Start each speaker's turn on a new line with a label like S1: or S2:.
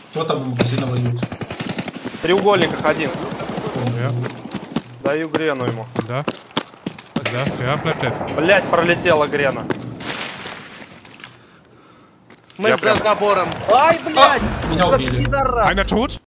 S1: Кто там в магазине воюет?
S2: В треугольниках один. Даю Грену ему.
S3: Да. Да, ja, bleib live.
S2: Блять, пролетела Грена.
S4: Мы за забором.
S2: Ай, блядь,
S1: меня убили.
S2: пидорас.
S3: Einer tot?